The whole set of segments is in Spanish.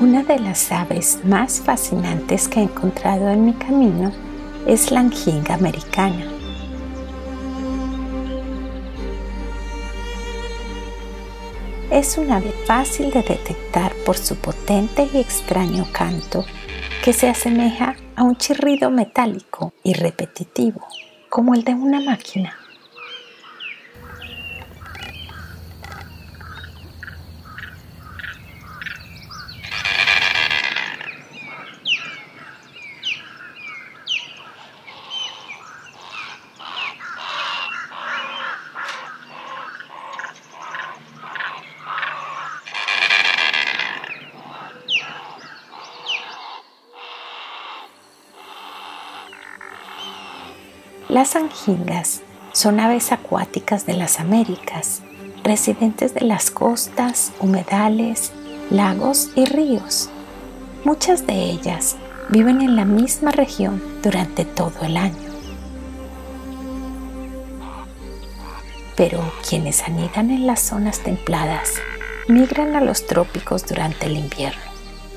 Una de las aves más fascinantes que he encontrado en mi camino es la anjinga americana. Es un ave fácil de detectar por su potente y extraño canto que se asemeja a un chirrido metálico y repetitivo, como el de una máquina. Las anjingas son aves acuáticas de las Américas, residentes de las costas, humedales, lagos y ríos. Muchas de ellas viven en la misma región durante todo el año. Pero quienes anidan en las zonas templadas migran a los trópicos durante el invierno.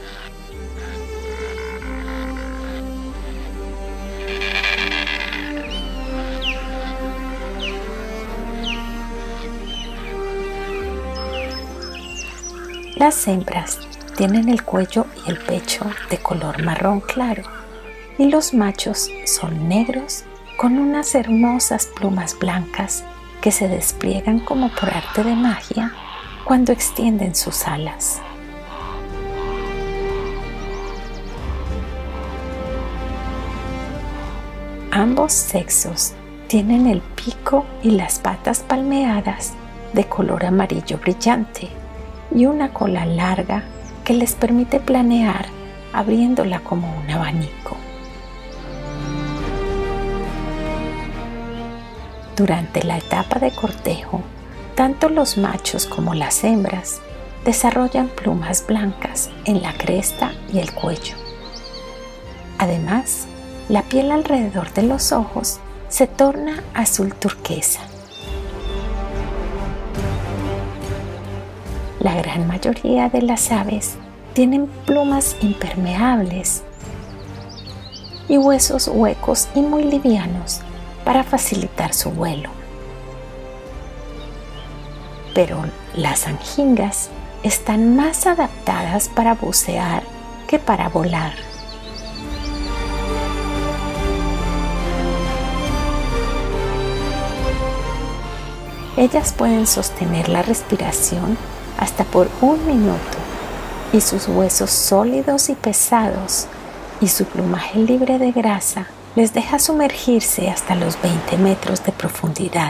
Las hembras tienen el cuello y el pecho de color marrón claro y los machos son negros con unas hermosas plumas blancas que se despliegan como por arte de magia cuando extienden sus alas. Ambos sexos tienen el pico y las patas palmeadas de color amarillo brillante y una cola larga que les permite planear abriéndola como un abanico. Durante la etapa de cortejo, tanto los machos como las hembras desarrollan plumas blancas en la cresta y el cuello. Además, la piel alrededor de los ojos se torna azul turquesa. La gran mayoría de las aves tienen plumas impermeables y huesos huecos y muy livianos para facilitar su vuelo. Pero las anjingas están más adaptadas para bucear que para volar. Ellas pueden sostener la respiración hasta por 1 minuto y sus huesos sólidos y pesados y su plumaje libre de grasa les deja sumergirse hasta los 20 metros de profundidad.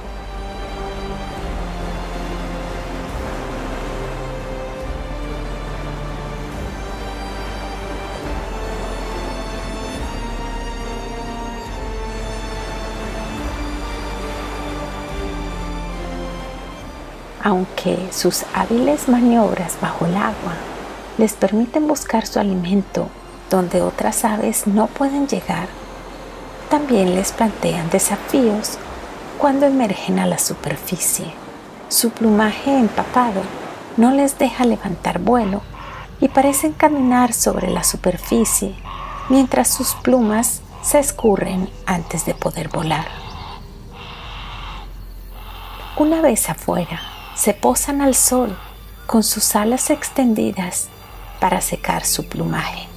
Aunque sus hábiles maniobras bajo el agua les permiten buscar su alimento donde otras aves no pueden llegar, también les plantean desafíos cuando emergen a la superficie. Su plumaje empapado no les deja levantar vuelo y parecen caminar sobre la superficie mientras sus plumas se escurren antes de poder volar. Una vez afuera, se posan al sol con sus alas extendidas para secar su plumaje.